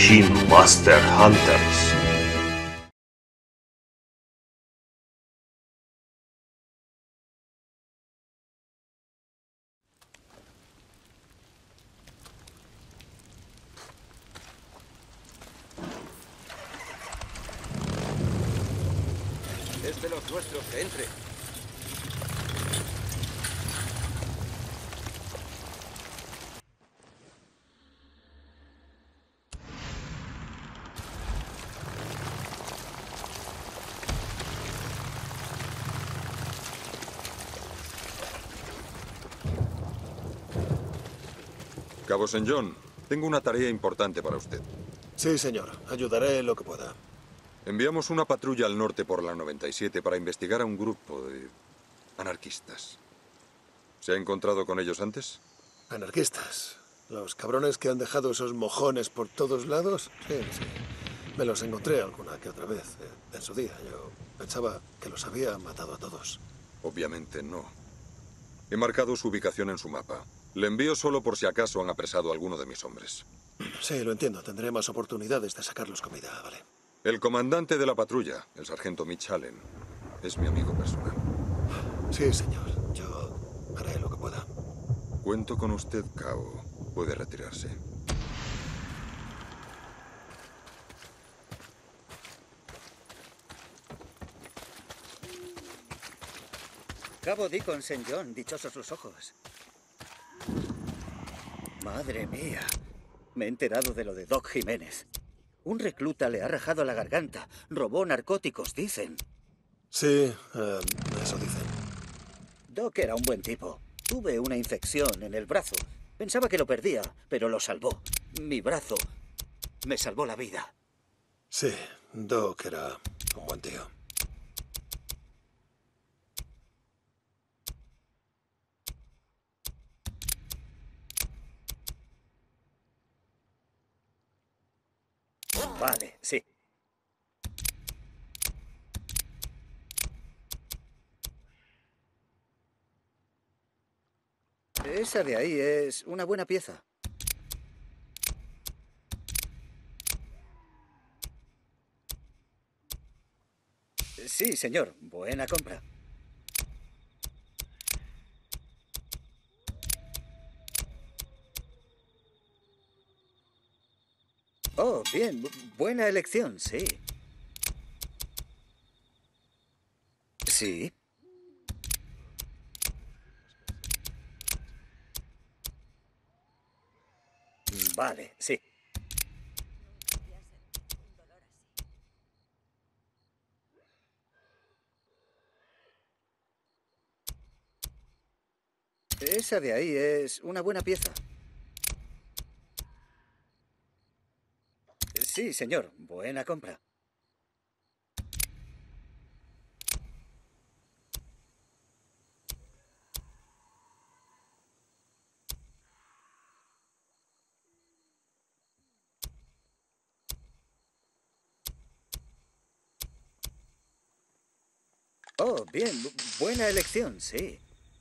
Shin Master Hunters. Es de los nuestros, que entre. Cabo St. John, tengo una tarea importante para usted. Sí, señor. Ayudaré en lo que pueda. Enviamos una patrulla al norte por la 97 para investigar a un grupo de anarquistas. ¿Se ha encontrado con ellos antes? Anarquistas. Los cabrones que han dejado esos mojones por todos lados. Sí, sí. Me los encontré alguna que otra vez. En su día. Yo pensaba que los había matado a todos. Obviamente no. He marcado su ubicación en su mapa. Le envío solo por si acaso han apresado a alguno de mis hombres. Sí, lo entiendo. Tendré más oportunidades de sacarlos comida, vale. El comandante de la patrulla, el sargento Mitch Allen, es mi amigo personal. Sí, señor. Yo haré lo que pueda. Cuento con usted, Cabo. Puede retirarse. Cabo Deacon St. John, dichosos los ojos. Madre mía. Me he enterado de lo de Doc Jiménez. Un recluta le ha rajado la garganta. Robó narcóticos, dicen. Sí, eso dicen. Doc era un buen tipo. Tuve una infección en el brazo. Pensaba que lo perdía, pero lo salvó. Mi brazo me salvó la vida. Sí, Doc era un buen tío. Vale, sí. Esa de ahí es una buena pieza. Sí, señor. Buena compra. Oh, bien. Buena elección, sí. Sí. Vale, sí. Esa de ahí es una buena pieza. Sí, señor. Buena compra. Oh, bien. Buena elección, sí.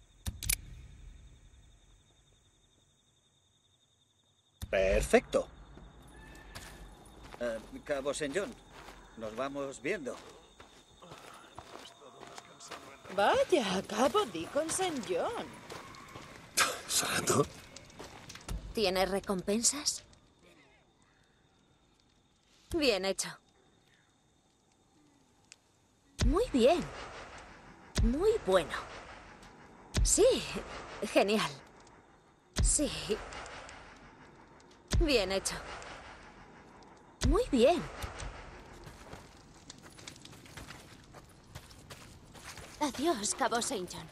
Perfecto. Cabo St. John, nos vamos viendo. Vaya, Cabo Deacon St. John. ¿Sargento? ¿Tienes recompensas? Bien hecho. Muy bien. Muy bueno. Sí, genial. Sí. Bien hecho. Muy bien. Adiós, Cabo St. John.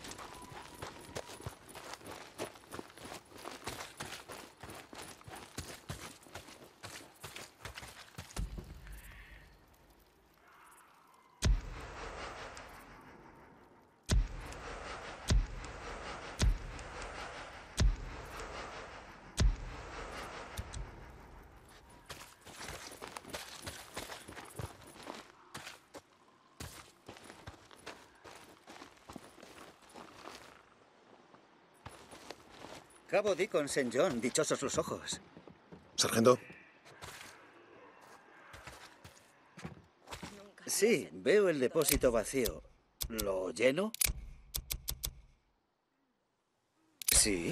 Cabo Deacon St. John, dichosos los ojos. ¿Sargento? Sí, veo el depósito vacío. ¿Lo lleno? Sí.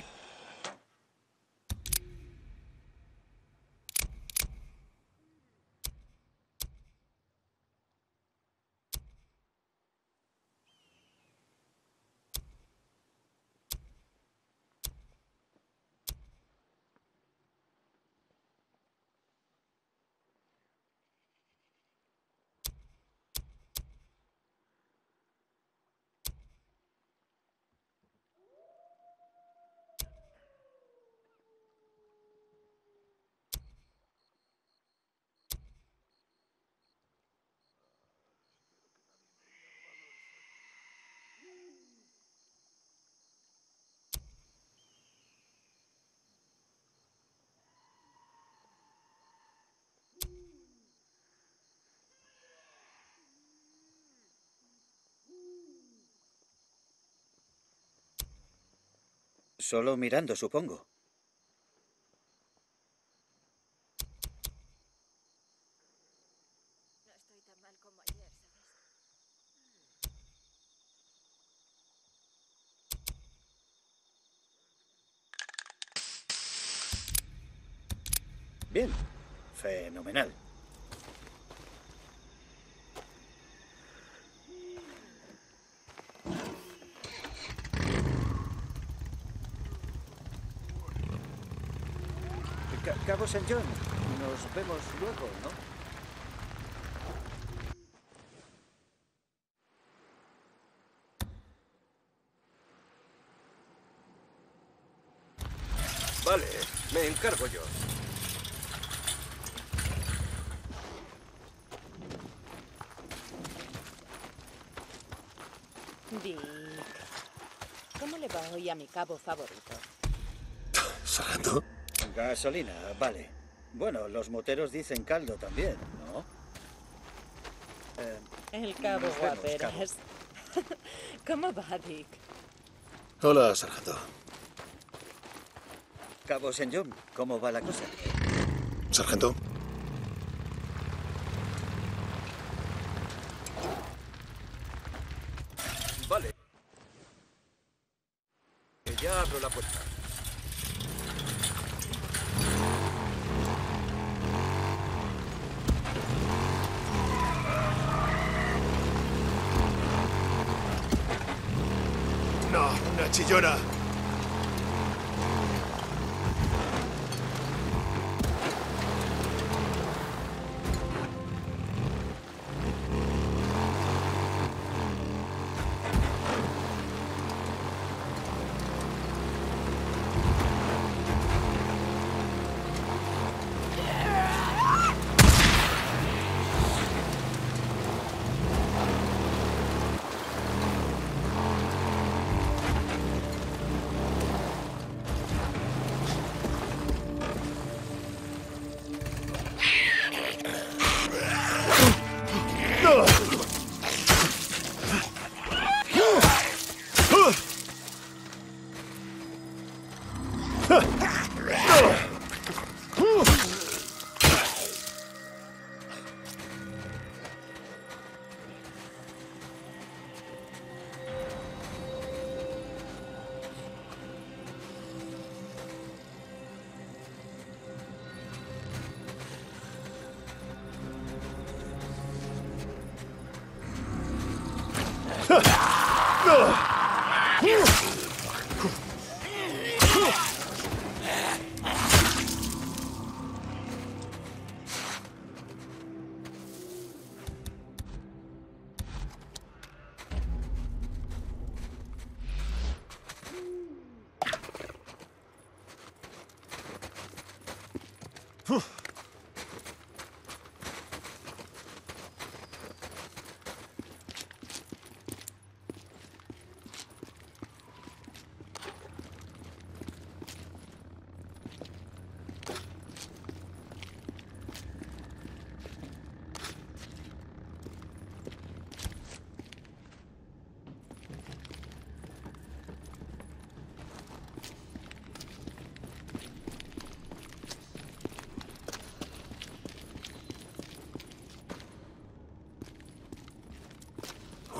Solo mirando, supongo. No estoy tan mal como ayer, ¿sabes? Bien. Fenomenal. Cabo St. John, nos vemos luego, ¿no? Vale, me encargo yo. Dick, ¿cómo le va hoy a mi cabo favorito? ¿Sargento? Gasolina, vale. Bueno, los moteros dicen caldo también, ¿no? El cabo Nos vemos, guaperas. ¿Cómo va, Dick? Hola, sargento. Cabo St. John, ¿cómo va la cosa? ¿Sargento? Vale. Ya abro la puerta. No, una chillona.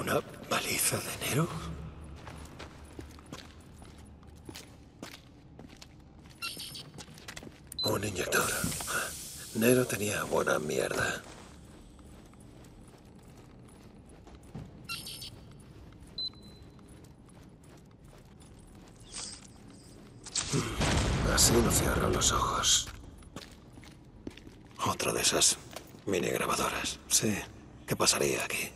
¿Una paliza de Nero? Un inyector. Nero tenía buena mierda. Así no cierro los ojos. Otra de esas mini grabadoras. Sí. ¿Qué pasaría aquí?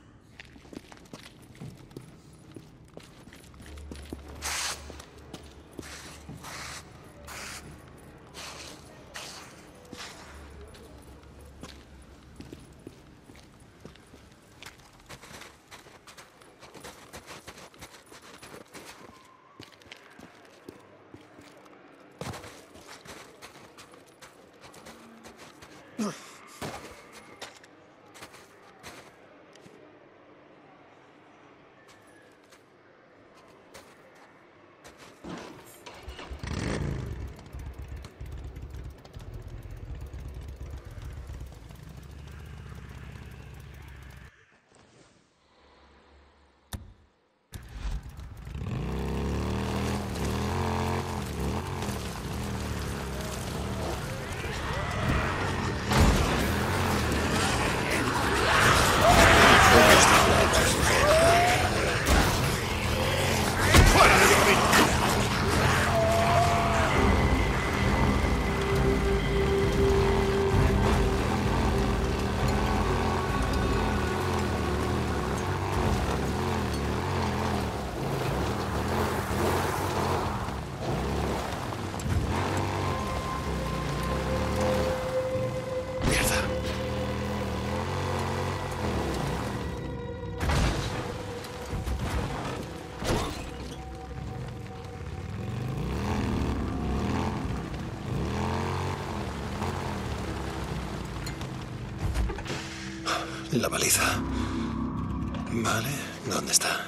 La baliza. Vale, ¿dónde está?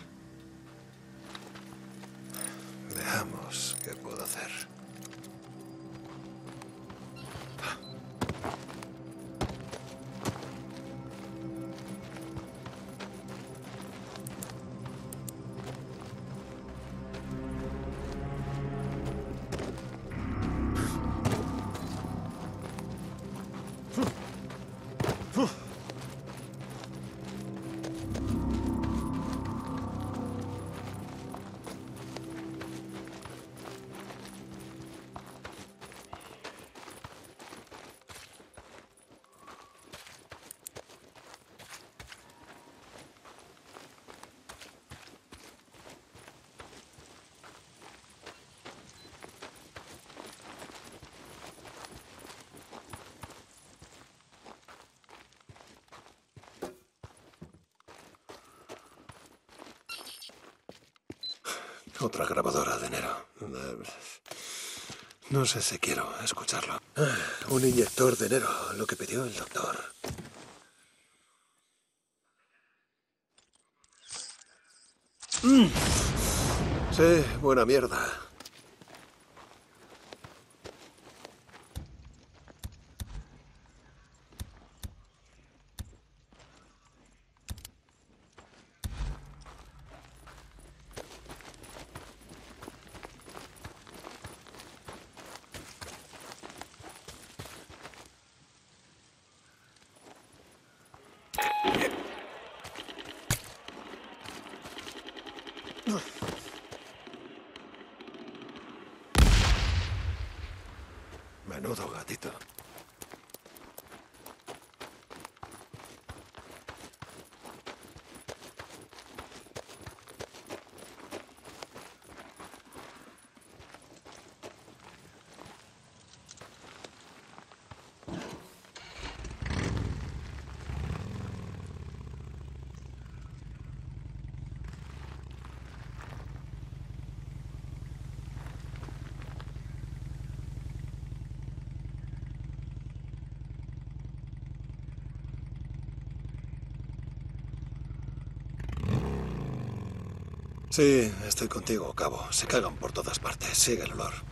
Veamos qué puedo hacer. Otra grabadora de Nero. No sé si quiero escucharlo. Un inyector de Nero, lo que pidió el doctor. Sí, buena mierda. Menudo gatito. Sí, estoy contigo, Cabo. Se cagan por todas partes. Sigue el olor.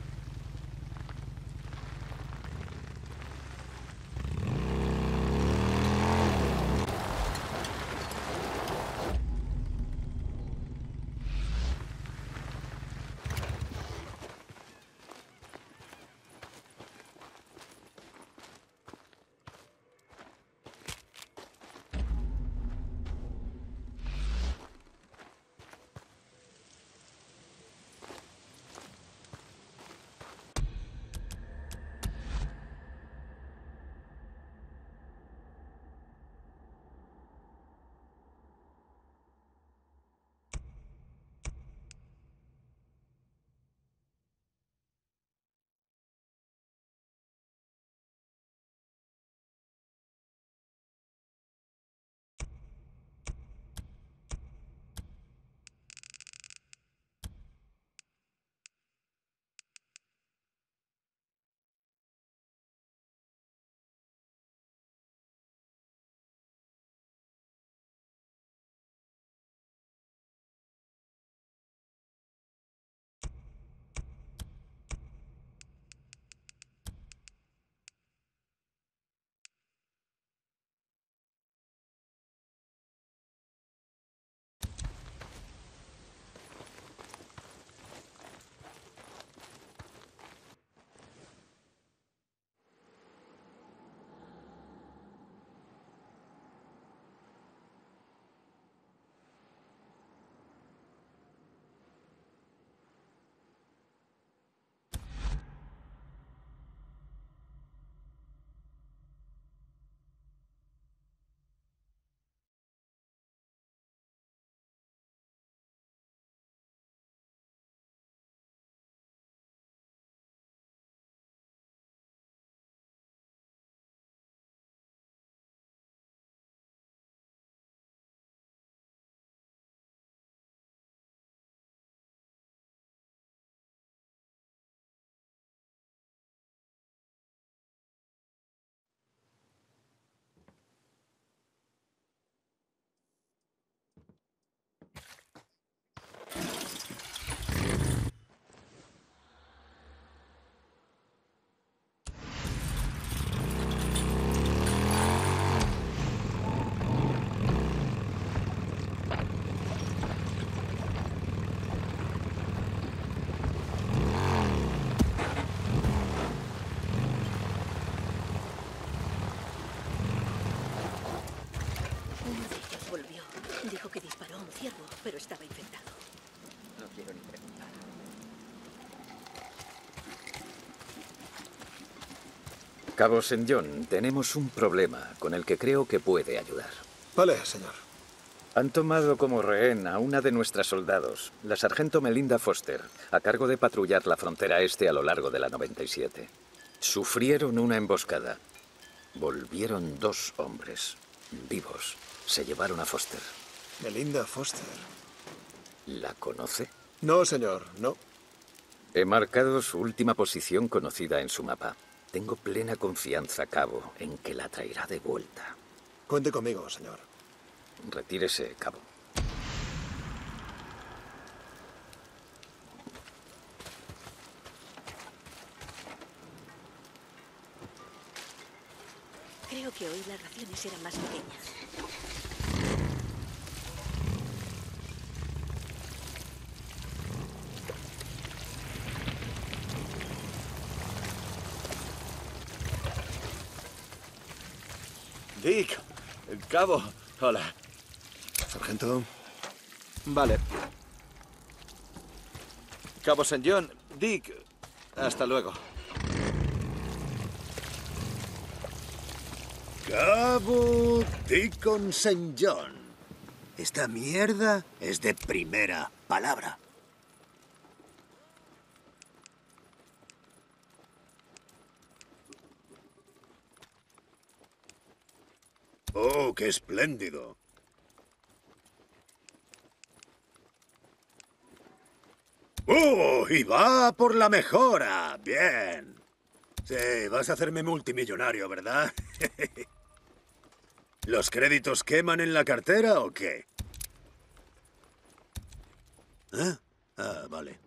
Cabo St. John, tenemos un problema con el que creo que puede ayudar. Vale, señor. Han tomado como rehén a una de nuestras soldados, la sargento Melinda Foster, a cargo de patrullar la frontera este a lo largo de la 97. Sufrieron una emboscada. Volvieron 2 hombres vivos. Se llevaron a Foster. Melinda Foster. ¿La conoce? No, señor, no. He marcado su última posición conocida en su mapa. Tengo plena confianza, Cabo, en que la traerá de vuelta. Cuente conmigo, señor. Retírese, Cabo. Creo que hoy las raciones eran más pequeñas. Dick, Cabo, hola. Sargento. Vale. Cabo St. John, Dick, hasta luego. Cabo Deacon St. John. Esta mierda es de primera palabra. Oh, qué espléndido. ¡Oh! Y va por la mejora. Bien. Sí, vas a hacerme multimillonario, ¿verdad? ¿Los créditos queman en la cartera o qué? ¿Eh? Ah, vale.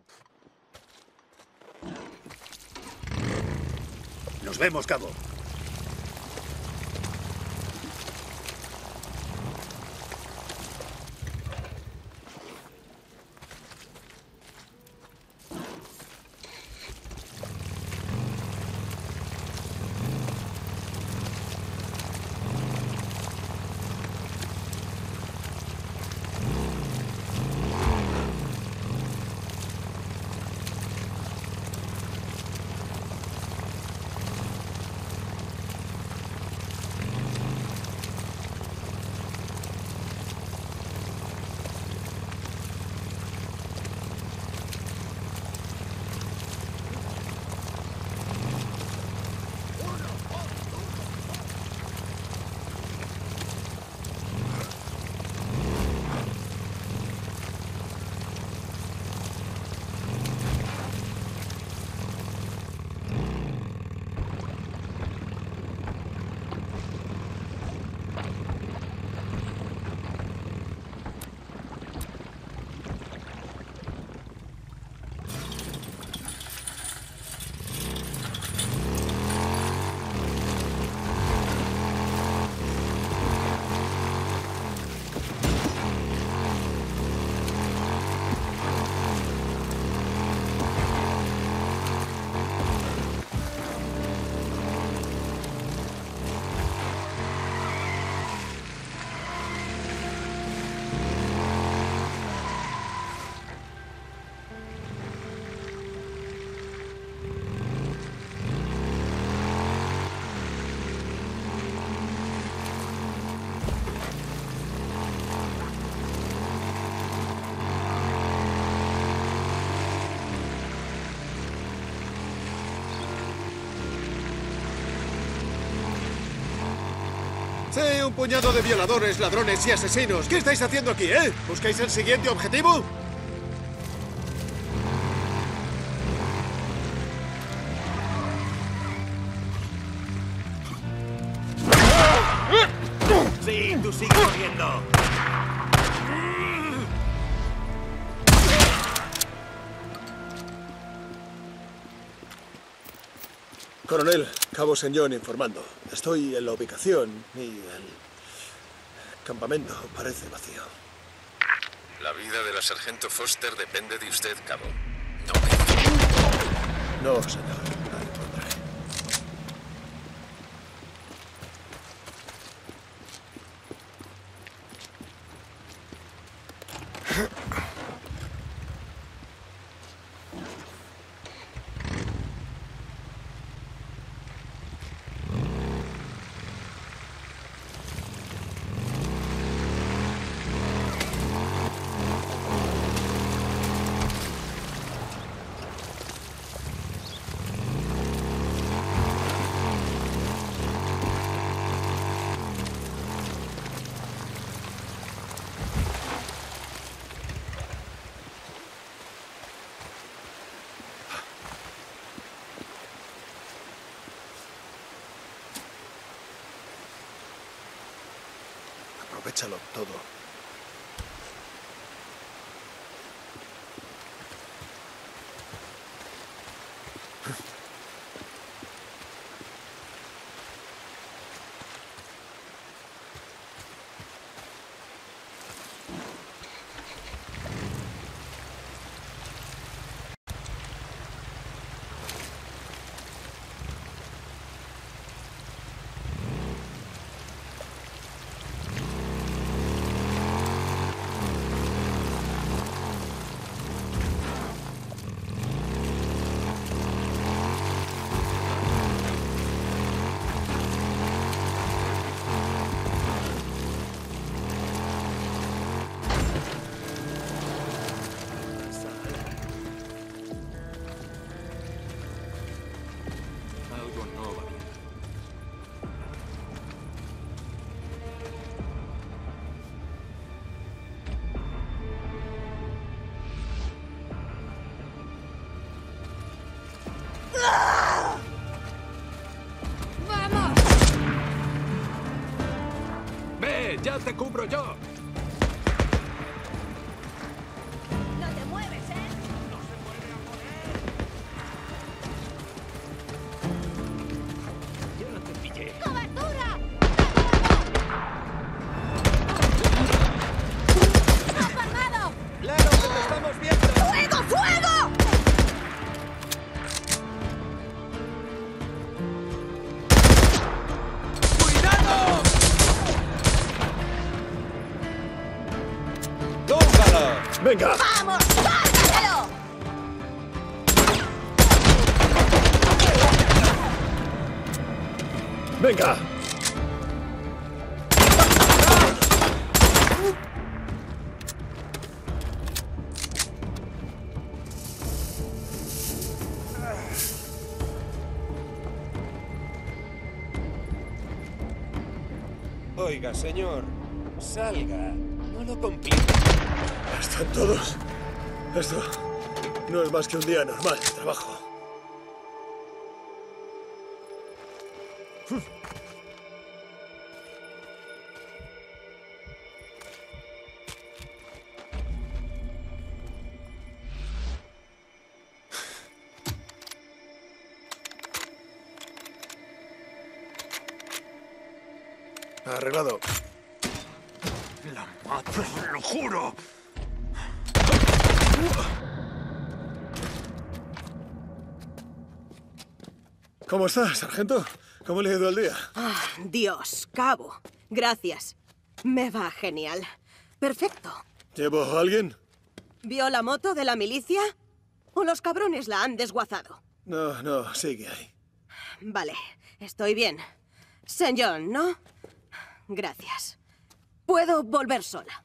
Nos vemos, Cabo. Sí, un puñado de violadores, ladrones y asesinos. ¿Qué estáis haciendo aquí, eh? ¿Buscáis el siguiente objetivo? Sí, tú sigue corriendo. Coronel, Cabo St. John informando. Estoy en la ubicación y el campamento parece vacío. La vida de la sargento Foster depende de usted, Cabo. No, señor. La encontraré. Aprovechalo todo. Algo no va bien. ¡Vamos! ¡Ve! ¡Ya te cubro yo! No te mueves, ¿eh? Ya te pillé. ¡Cobertura! ¡Has armado! ¡Claro que te estamos viendo! ¡Fuego, fuego! ¡Cuidado! ¡Túmbalo! ¡Venga! ¡Vamos! ¡Cárgatelo! ¡Venga! Oiga, señor, salga. No lo complique. Están todos. Esto no es más que un día normal de trabajo. Arreglado. La mato, lo juro. ¿Cómo está, sargento? ¿Cómo le ha ido el día? Ah, Dios, cabo. Gracias. Me va genial. Perfecto. ¿Llevo a alguien? ¿Vio la moto de la milicia? ¿O los cabrones la han desguazado? No, sigue ahí. Vale, estoy bien. St. John, ¿no? Gracias. Puedo volver sola.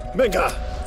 ¡Venga!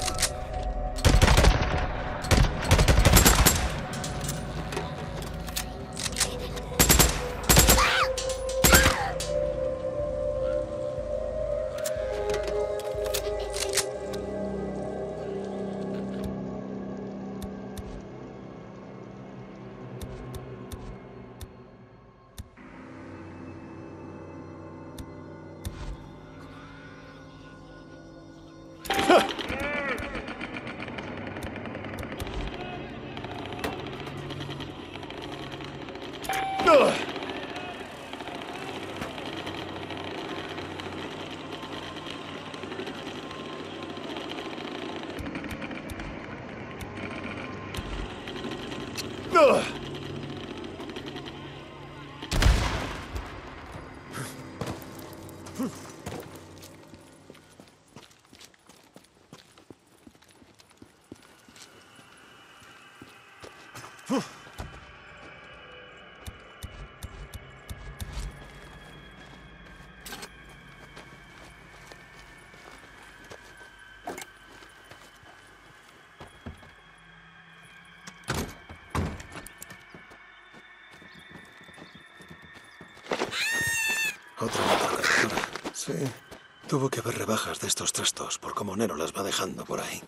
Otra motorcargadora. Sí. Tuvo que haber rebajas de estos trastos por cómo Nero las va dejando por ahí.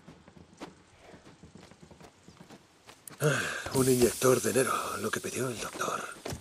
Un inyector de Nero, lo que pidió el doctor.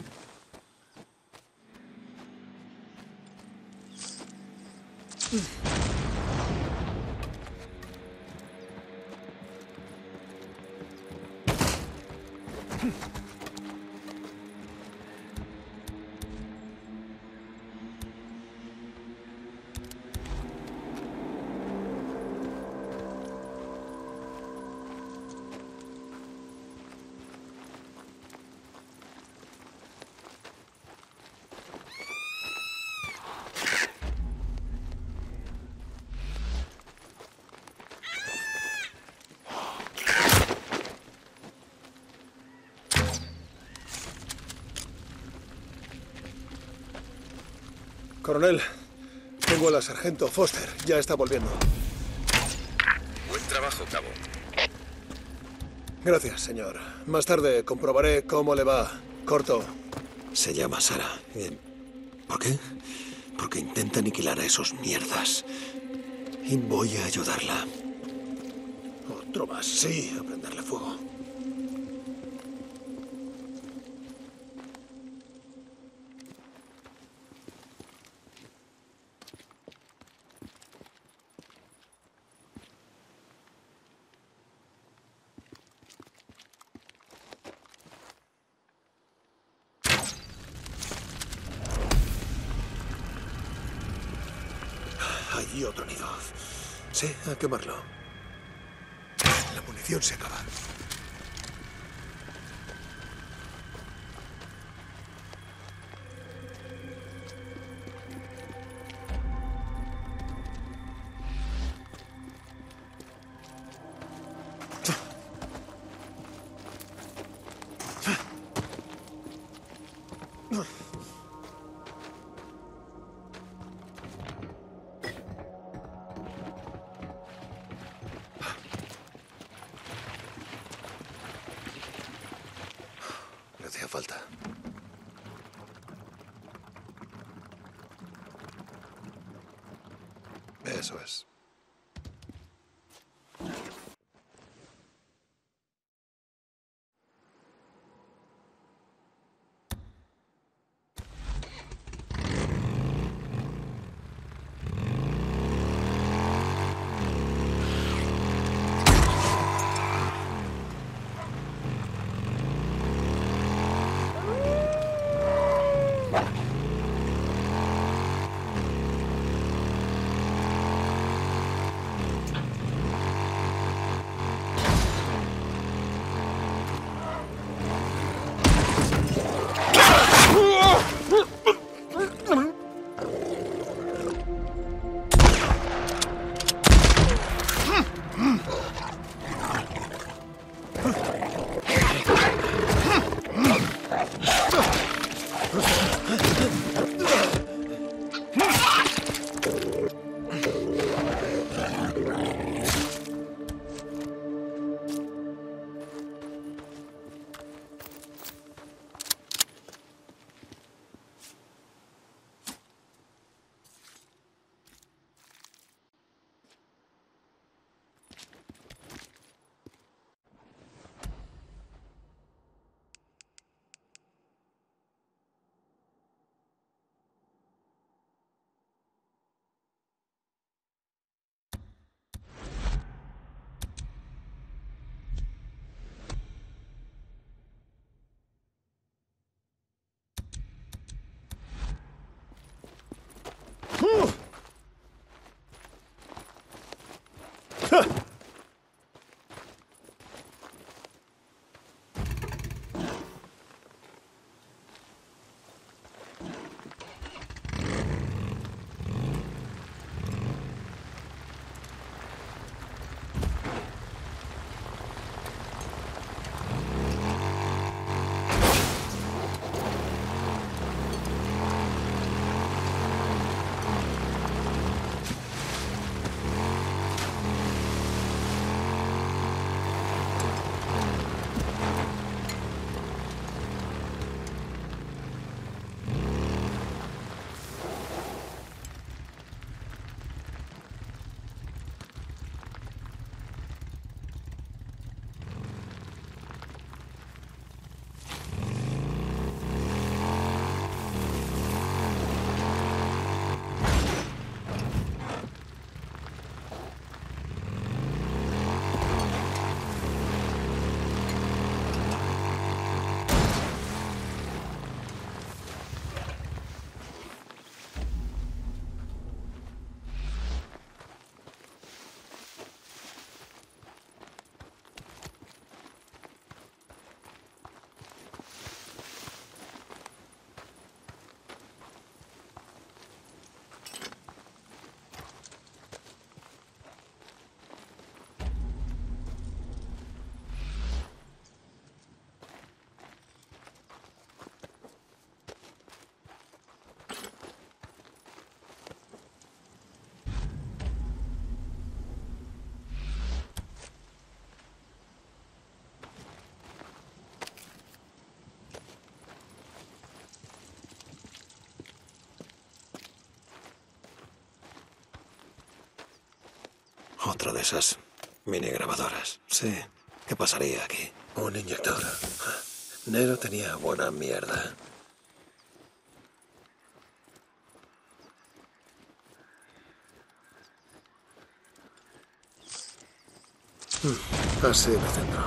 Coronel, tengo a la sargento Foster. Ya está volviendo. Buen trabajo, cabo. Gracias, señor. Más tarde comprobaré cómo le va. Corto. Se llama Sara. ¿Por qué? Porque intenta aniquilar a esos mierdas. Y voy a ayudarla. Otro más. Sí, a prenderle fuego. Hay otro nido. Sí, a quemarlo. La munición se acaba. Le hacía falta. Eso es. Otra de esas mini grabadoras. Sí. ¿Qué pasaría aquí? Un inyector. Nero tenía buena mierda. Así me centro.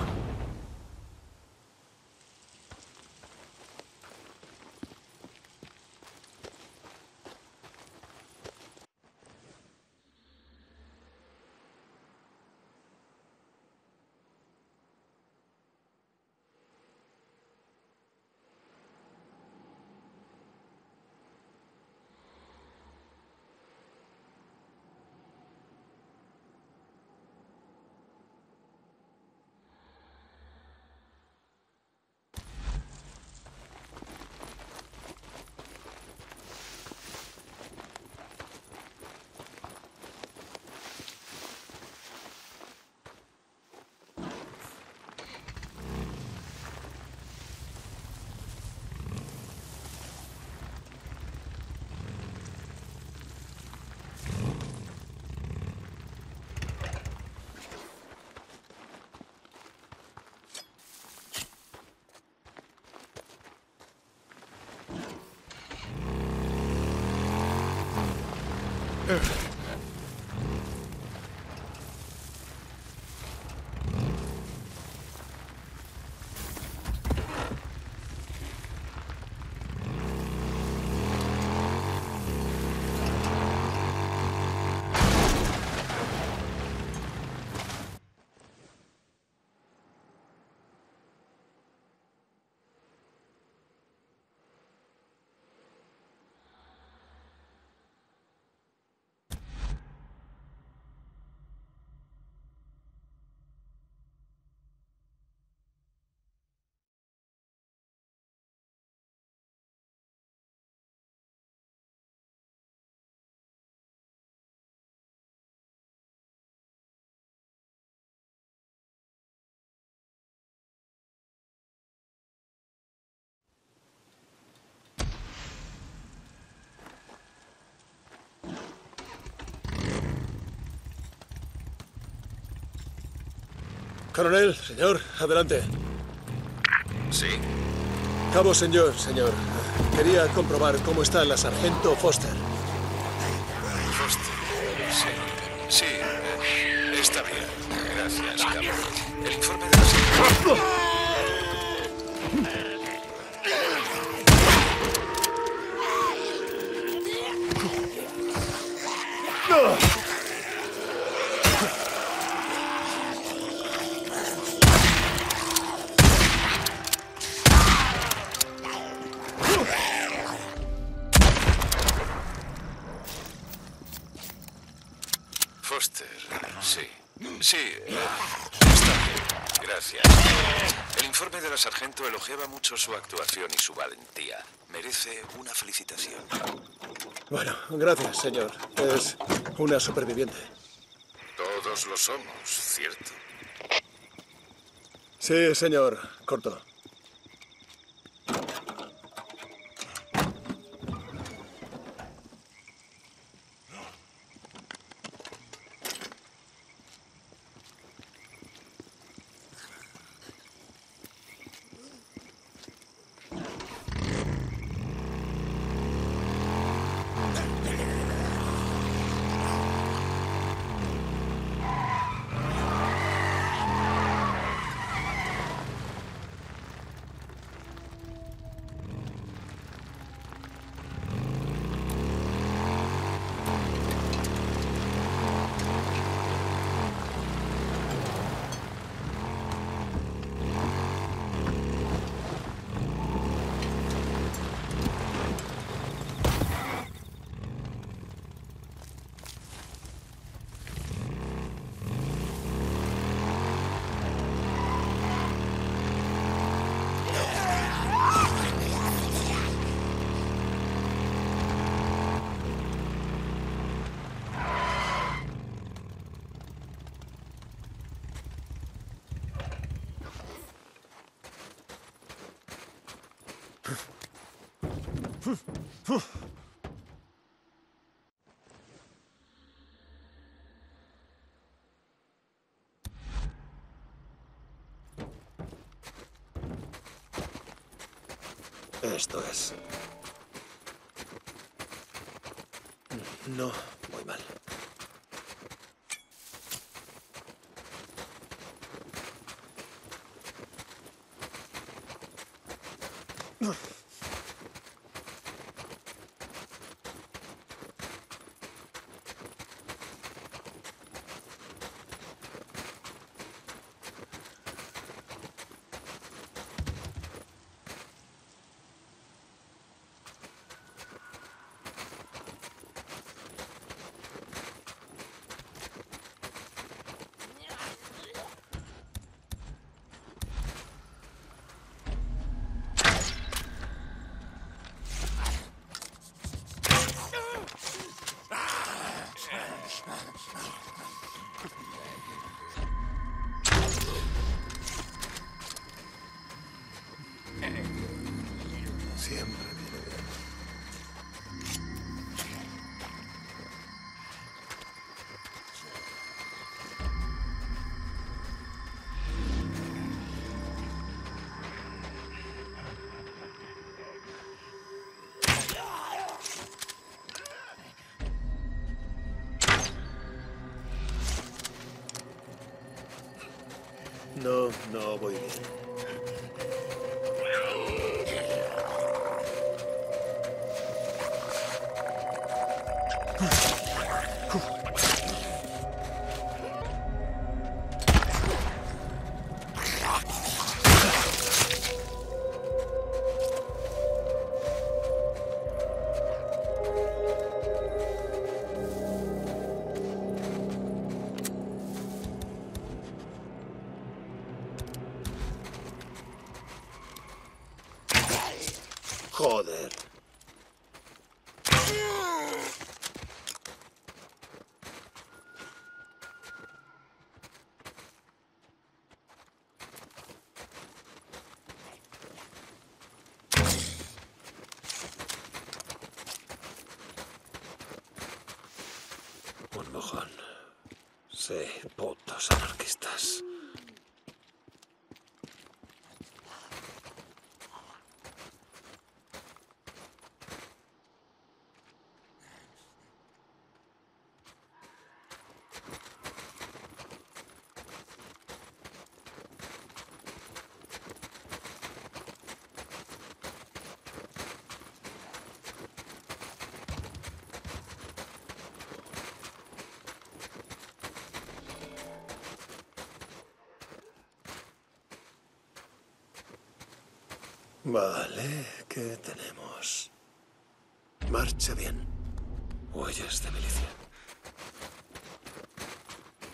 Coronel, señor, adelante. ¿Sí? Cabo señor. Quería comprobar cómo está la sargento Foster. Foster. Sí, está bien. Gracias, cabo. El informe de la... Sí. Sí. Está bien. Gracias. El informe de la sargento elogiaba mucho su actuación y su valentía. Merece una felicitación. Bueno, gracias, señor. Es una superviviente. Todos lo somos, ¿cierto? Sí, señor. Corto. Esto es... No, muy mal. Siempre viene bien. No voy bien. Joder. Un mojón. Sí, putos anarquistas. Vale, ¿qué tenemos? Marcha bien. Huellas de milicia.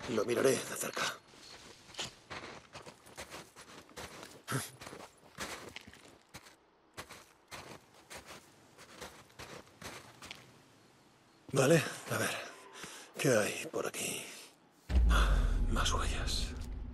Lo miraré de cerca. Vale, a ver. ¿Qué hay por aquí? Más huellas.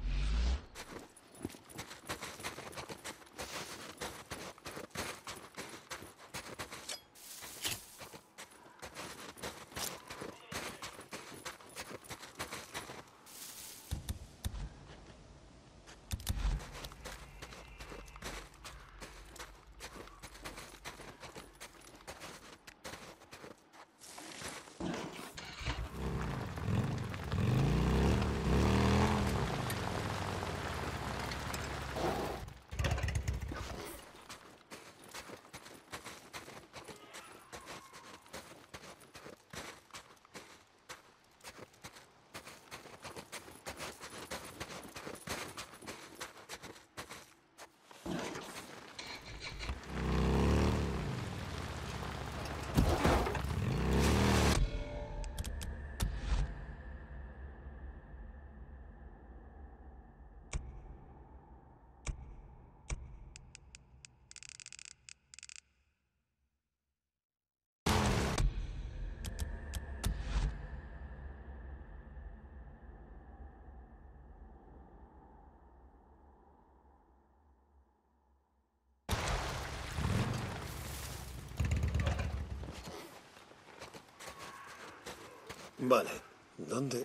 Vale, ¿dónde?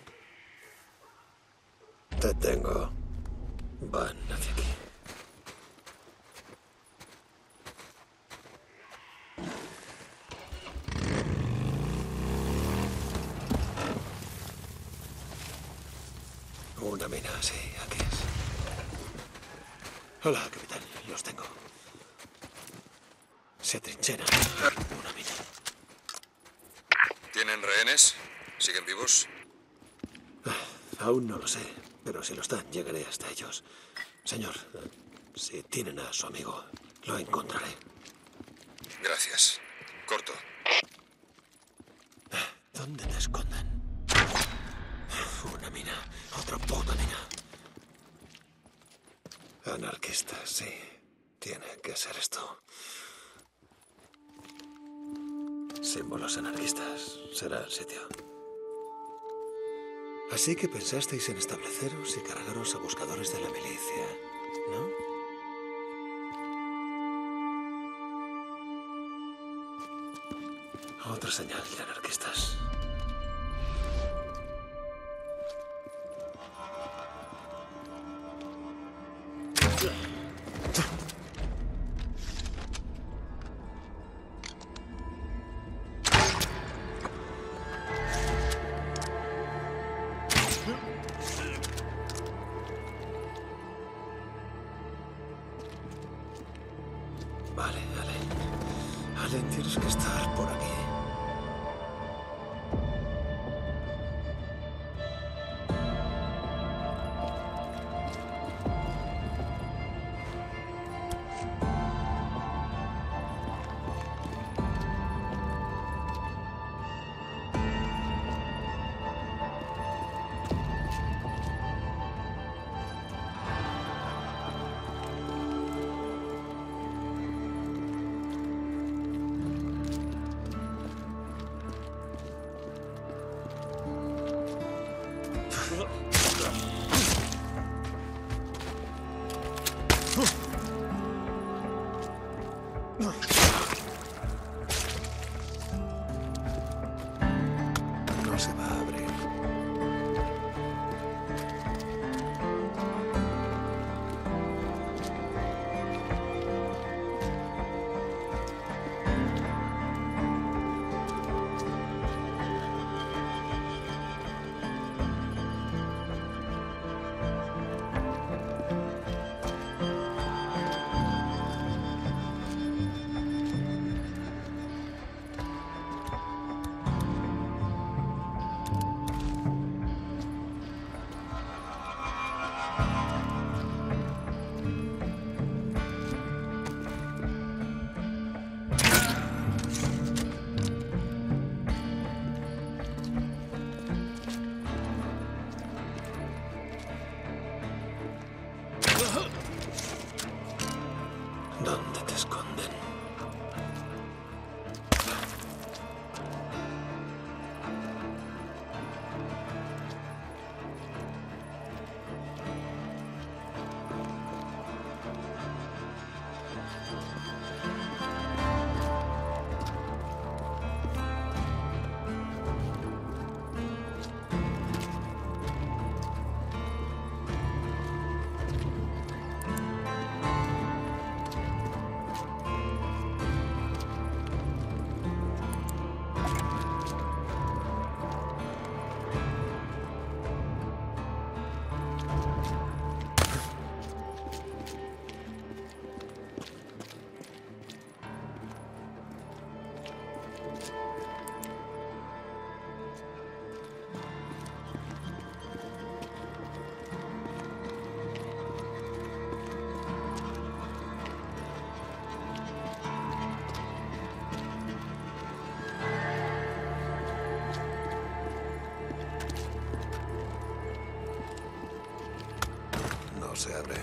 Te tengo. Van hacia aquí. Una mina, sí, aquí es. Hola, capitán, los tengo. Se atrincheran. Una mina. ¿Tienen rehenes? ¿Siguen vivos? Aún no lo sé, pero si lo están, llegaré hasta ellos. Señor, si tienen a su amigo, lo encontraré. Gracias. Corto. ¿Dónde te esconden? Una mina, otra puta mina. Anarquistas, sí. Tiene que ser esto. Símbolos anarquistas. Será el sitio. Así que pensasteis en estableceros y cargaros a buscadores de la milicia, ¿no? Otra señal de anarquistas. Vale, Allen. Allen, tienes que estar por aquí. No se va a abrir. no se abre.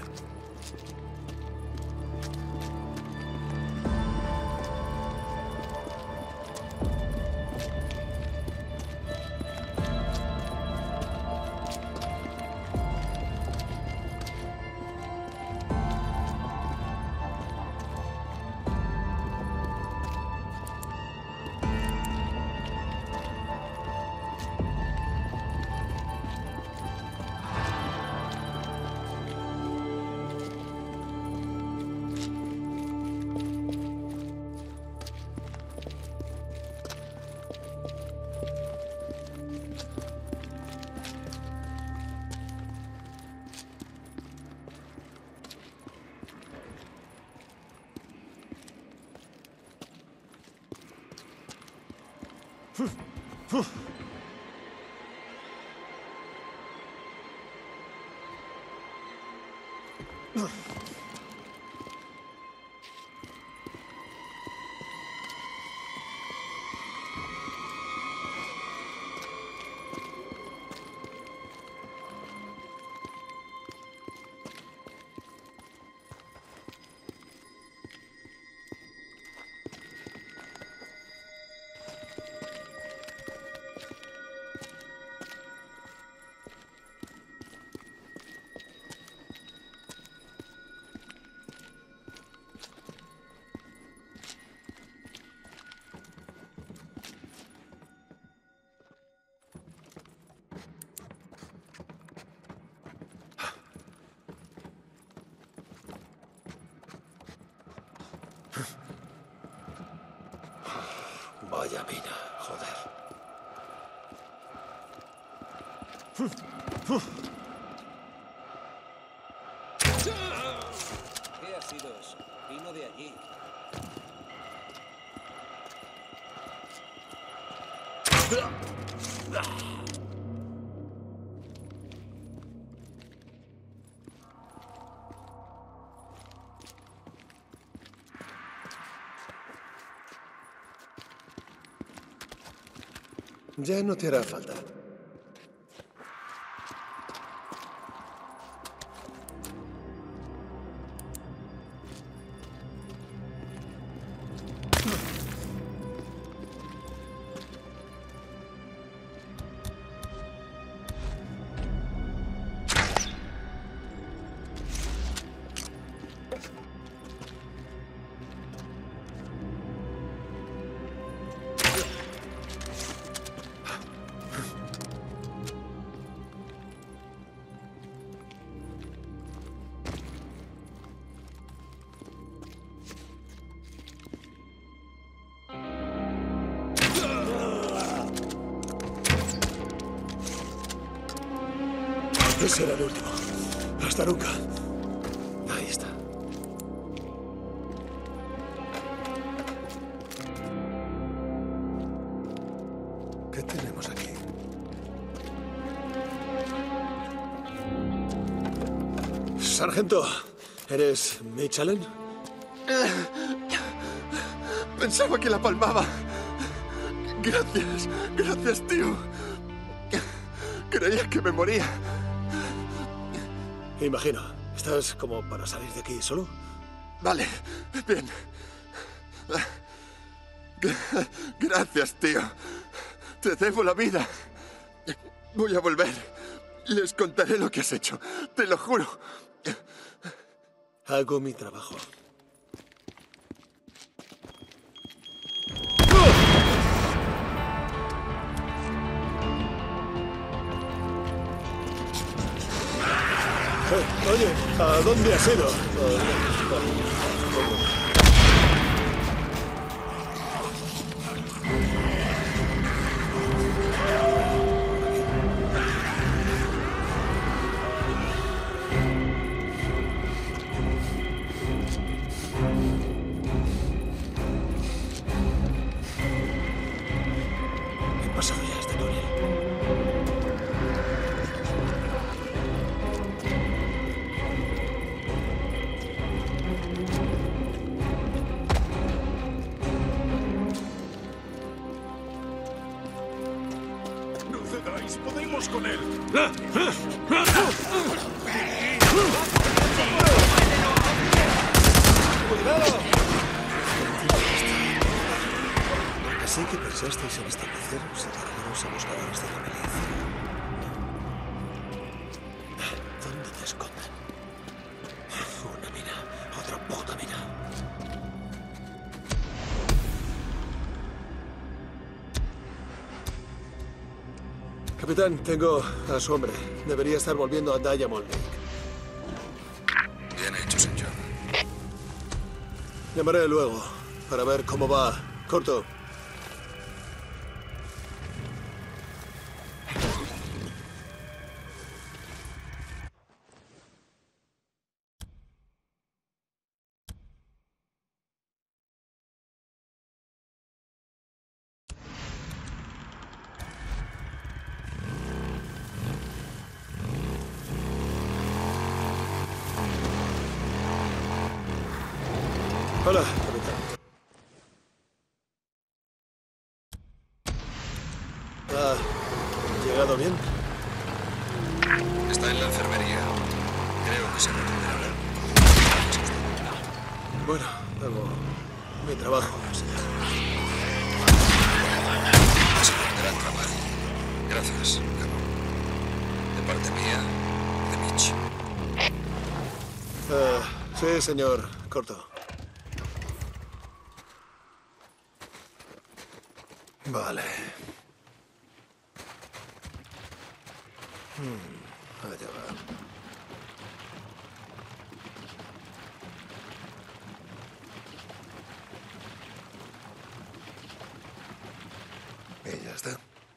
Vaya mina, joder. ¿Qué ha sido eso? Vino de allí. Ya no te hará falta. Ese era el último. Hasta nunca. Ahí está. ¿Qué tenemos aquí? Sargento, ¿eres Mitch Allen? Pensaba que la palmaba. Gracias, tío. Creía que me moría. Imagino. ¿Estás como para salir de aquí solo? Vale, bien. Gracias, tío. Te debo la vida. Voy a volver. Les contaré lo que has hecho. Te lo juro. Hago mi trabajo. Oye, ¿a dónde has ido? He pasado ya este túnel. ¡Podemos con él! Así que pensasteis en estableceros y cargaros a buscadores de la milicia. ¿Dónde te esconden? Una mina. Otra puta mina. Capitán, tengo a su hombre. Debería estar volviendo a Diamond Lake. Bien hecho, señor. Llamaré luego para ver cómo va. Corto. Hola, capitán. ¿Ha llegado bien? Está en la enfermería. Creo que se recuperará. Bueno, hago mi trabajo, señor. Ha sido un gran trabajo. Gracias, Cameron. De parte mía, de Mitch. Sí, señor. Corto. Vale. Allá va. Y ya está.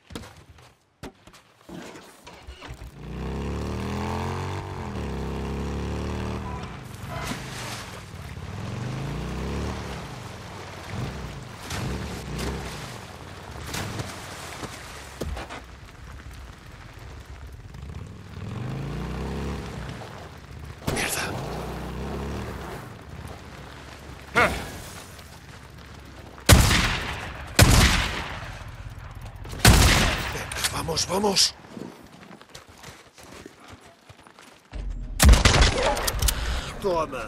¡Vamos, vamos! Toma.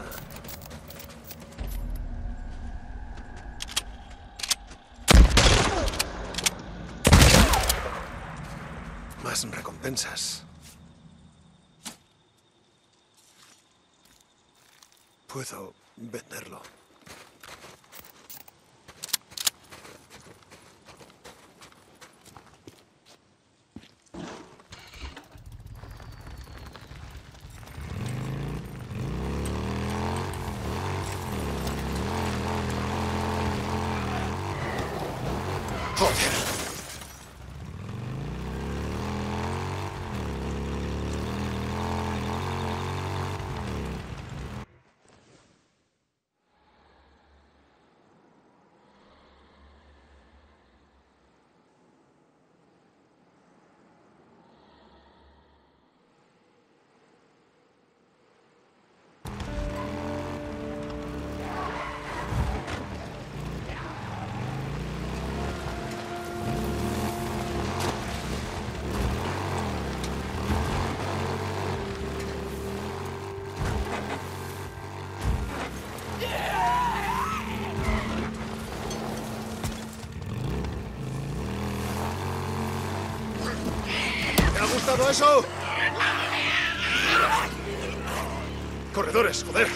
Más recompensas. Puedo venderlo. Joder. ¿Te ha gustado eso? Corredores, joder.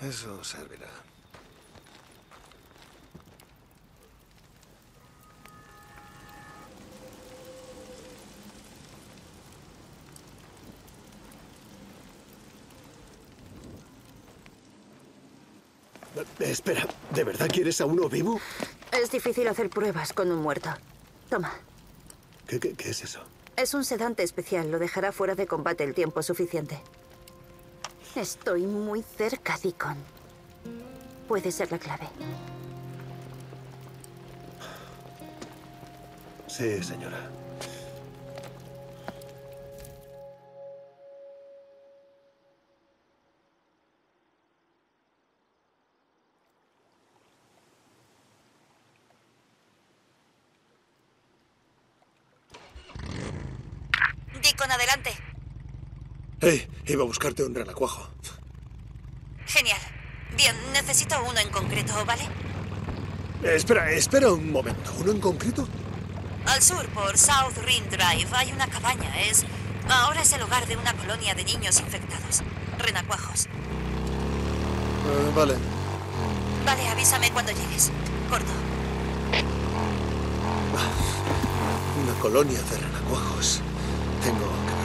Eso servirá. Espera, ¿de verdad quieres a uno vivo? Es difícil hacer pruebas con un muerto. Toma. ¿Qué es eso? Es un sedante especial. Lo dejará fuera de combate el tiempo suficiente. Estoy muy cerca, Deacon. Puede ser la clave. Sí, señora. Deacon, adelante. Hey, iba a buscarte un renacuajo. Genial. Bien, necesito uno en concreto, ¿vale? Espera un momento. ¿Uno en concreto? Al sur, por South Rim Drive, hay una cabaña. Ahora es el hogar de una colonia de niños infectados. Renacuajos. Vale. Vale, avísame cuando llegues. Corto. Una colonia de renacuajos. Tengo que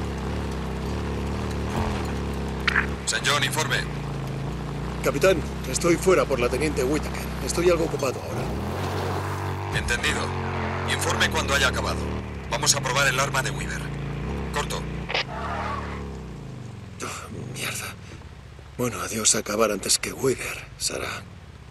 verlo. St. John, informe. Capitán, estoy fuera por la teniente Whittaker. Estoy algo ocupado ahora. Entendido. Informe cuando haya acabado. Vamos a probar el arma de Weaver. Corto. Oh, mierda. Bueno, adiós a acabar antes que Weaver, Sarah.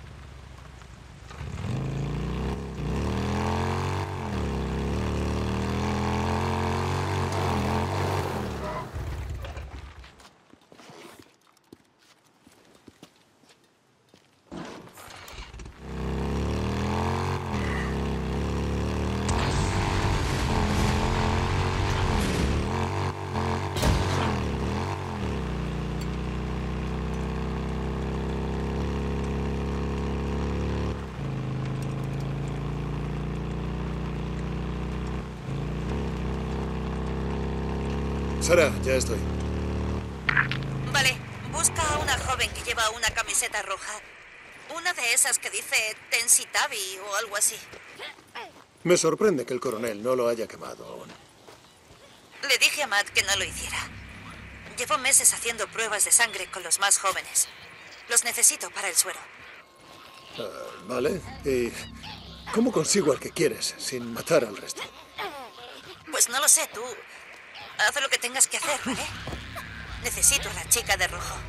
Sara, ya estoy. Vale, busca a una joven que lleva una camiseta roja. Una de esas que dice Tensitavi o algo así. Me sorprende que el coronel no lo haya quemado aún. Le dije a Matt que no lo hiciera. Llevo meses haciendo pruebas de sangre con los más jóvenes. Los necesito para el suero. Vale. ¿Y cómo consigo al que quieres sin matar al resto? Pues no lo sé, tú. Haz lo que tengas que hacer, ¿vale? Necesito a la chica de rojo.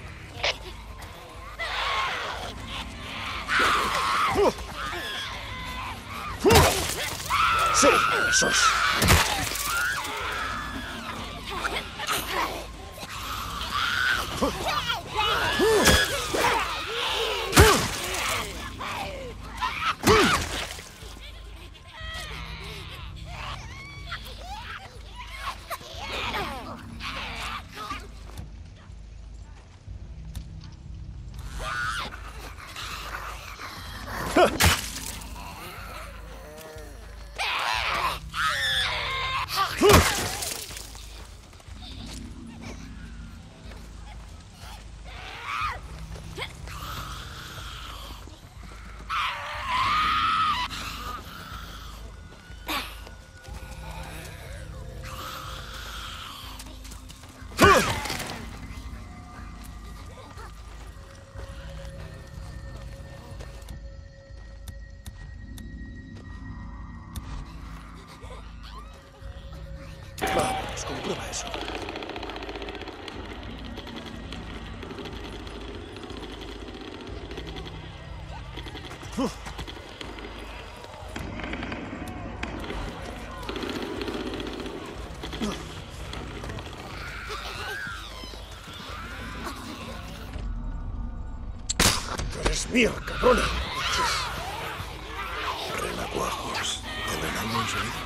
¡Sí! ¡Eso es! Vamos, comprueba eso. ¡Tú eres mío, cabrona! Renacuajos. ¿Tendrán algo en su vida?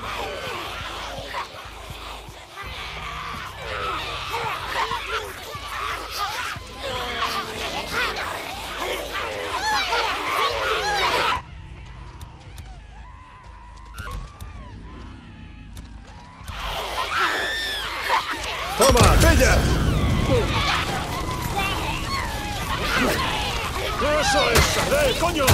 ¡Toma, bella! ¡Eso es! ¡Arde, coño!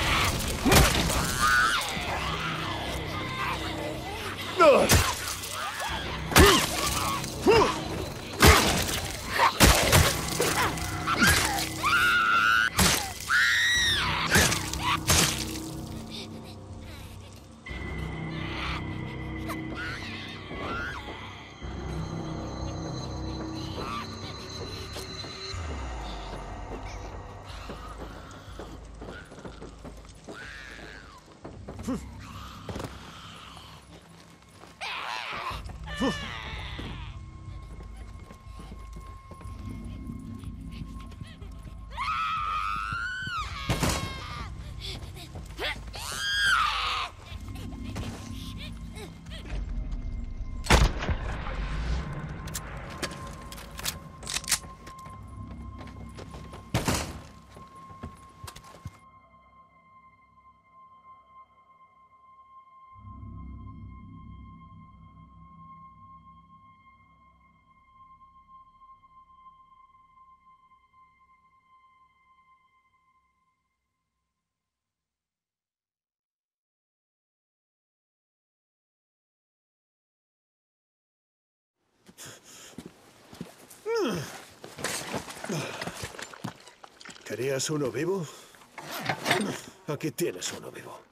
¿Querías uno vivo? Aquí tienes uno vivo.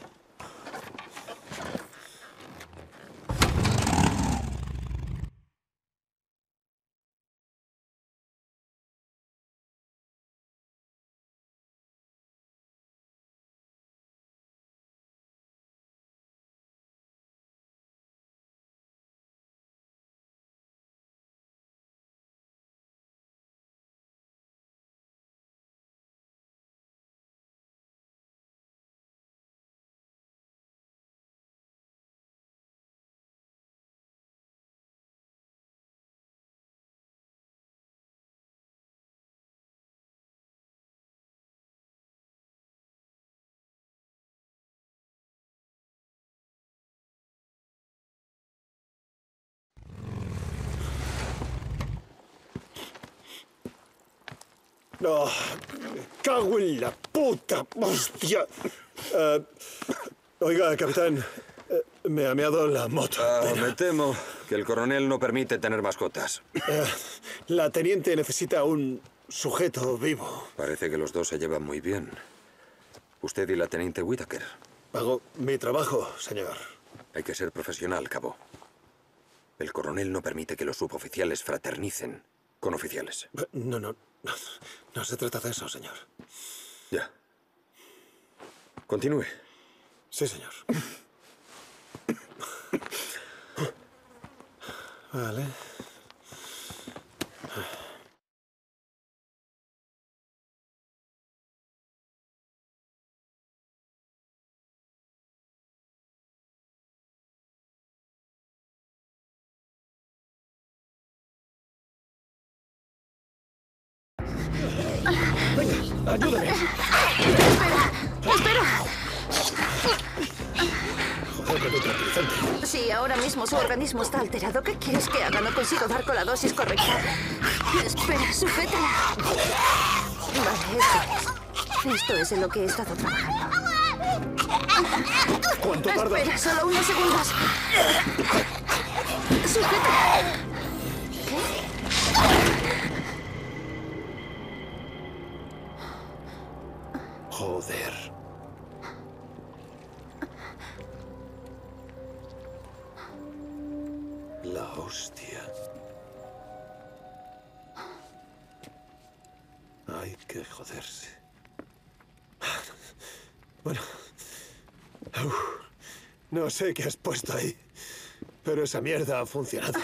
¡No! ¡Cago en la puta! ¡Hostia! Oiga, capitán, me ha meado la moto. Me temo que el coronel no permite tener mascotas. La teniente necesita un sujeto vivo. Parece que los dos se llevan muy bien. Usted y la teniente Whittaker. Hago mi trabajo, señor. Hay que ser profesional, cabo. El coronel no permite que los suboficiales fraternicen con oficiales. No se trata de eso, señor. Ya. Continúe. Sí, señor. Vale. Venga, ayúdame. Espera. Joder, qué tranquilizante. Sí, ahora mismo su organismo está alterado. ¿Qué quieres que haga? No consigo dar con la dosis correcta. Espera, sujétala. Vale, esto es en lo que he estado trabajando. ¿Cuánto tarda? Espera, solo unos segundos. Sujétala. Joder. La hostia. Hay que joderse. Bueno. No sé qué has puesto ahí, pero esa mierda ha funcionado.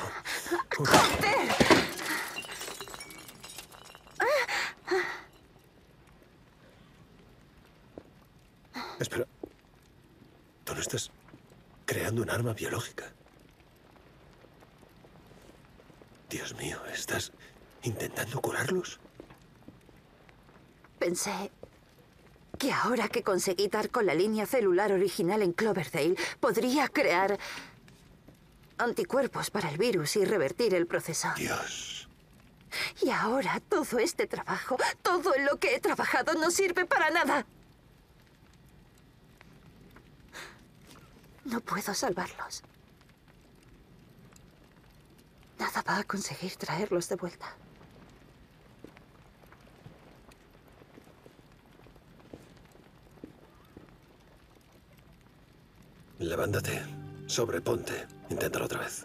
Espera. ¿Tú no estás creando un arma biológica? Dios mío, ¿estás intentando curarlos? Pensé que ahora que conseguí dar con la línea celular original en Cloverdale, podría crear anticuerpos para el virus y revertir el proceso. Dios. Y ahora todo este trabajo, todo en lo que he trabajado no sirve para nada. No puedo salvarlos. Nada va a conseguir traerlos de vuelta. Levántate, sobreponte, inténtalo otra vez.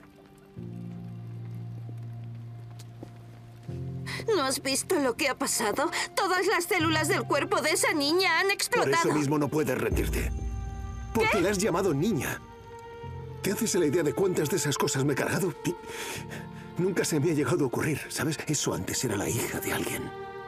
¿No has visto lo que ha pasado? Todas las células del cuerpo de esa niña han explotado. Por eso mismo no puedes rendirte. Porque la has llamado niña. ¿Te haces la idea de cuántas de esas cosas me he cargado? Nunca se me ha llegado a ocurrir, ¿sabes? Eso antes era la hija de alguien.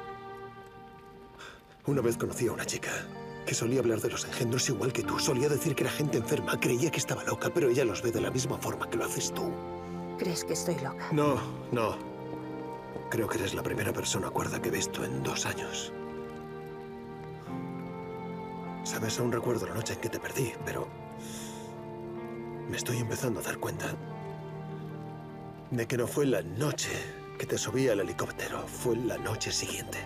Una vez conocí a una chica que solía hablar de los engendros igual que tú. Solía decir que era gente enferma. Creía que estaba loca, pero ella los ve de la misma forma que lo haces tú. ¿Crees que estoy loca? No, no. Creo que eres la primera persona cuerda que he visto en 2 años. Sabes, aún recuerdo la noche en que te perdí, pero me estoy empezando a dar cuenta de que no fue la noche que te subí al helicóptero, fue la noche siguiente.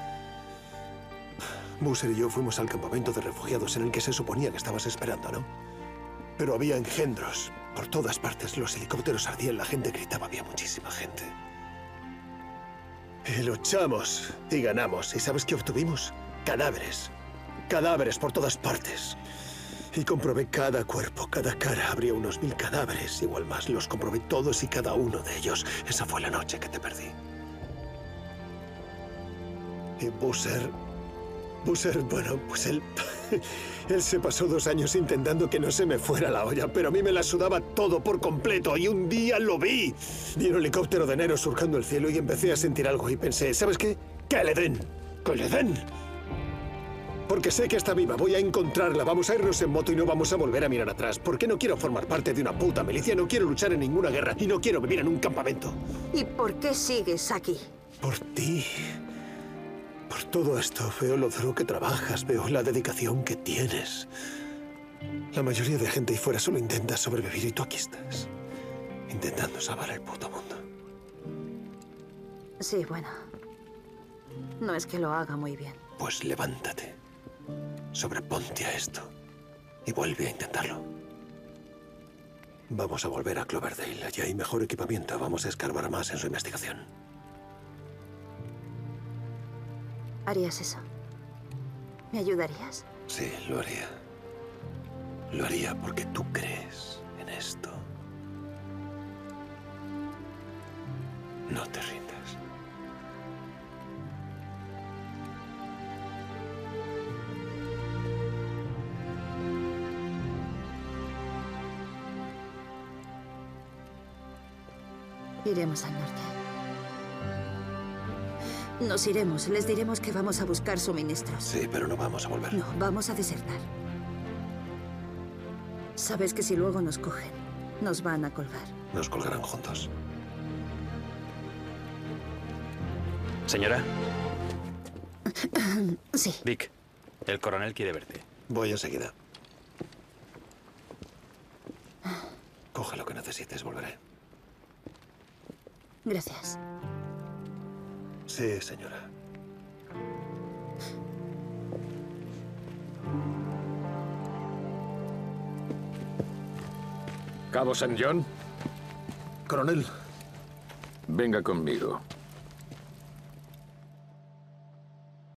Boozer y yo fuimos al campamento de refugiados en el que se suponía que estabas esperando, ¿no? Pero había engendros por todas partes, los helicópteros ardían, la gente gritaba, había muchísima gente. Y luchamos y ganamos. ¿Y sabes qué obtuvimos? Cadáveres. Cadáveres por todas partes. Y comprobé cada cuerpo, cada cara. Habría unos 1000 cadáveres, igual más. Los comprobé todos y cada uno de ellos. Esa fue la noche que te perdí. Y Boozer, bueno, pues él se pasó 2 años intentando que no se me fuera la olla, pero a mí me la sudaba todo por completo y un día lo vi. Vi un helicóptero de enero surcando el cielo y empecé a sentir algo y pensé, ¿sabes qué? ¡Que le den! ¡Que le den! Porque sé que está viva, voy a encontrarla, vamos a irnos en moto y no vamos a volver a mirar atrás. Porque no quiero formar parte de una puta milicia, no quiero luchar en ninguna guerra y no quiero vivir en un campamento. ¿Y por qué sigues aquí? Por ti. Por todo esto, veo lo duro que trabajas, veo la dedicación que tienes. La mayoría de gente ahí fuera solo intenta sobrevivir y tú aquí estás, intentando salvar el puto mundo. Sí, bueno. No es que lo haga muy bien. Pues levántate, sobreponte a esto y vuelve a intentarlo. Vamos a volver a Cloverdale, allí hay mejor equipamiento, vamos a escarbar más en su investigación. ¿Harías eso? ¿Me ayudarías? Sí, lo haría. Lo haría porque tú crees en esto. No te rindas. Iremos al norte. Nos iremos. Les diremos que vamos a buscar suministros. Sí, pero no vamos a volver. No, vamos a desertar. Sabes que si luego nos cogen, nos van a colgar. Nos colgarán juntos. Señora. Sí. Vic, el coronel quiere verte. Voy enseguida. Coge lo que necesites, volveré. Gracias. Sí, señora. Cabo St. John. Coronel. Venga conmigo.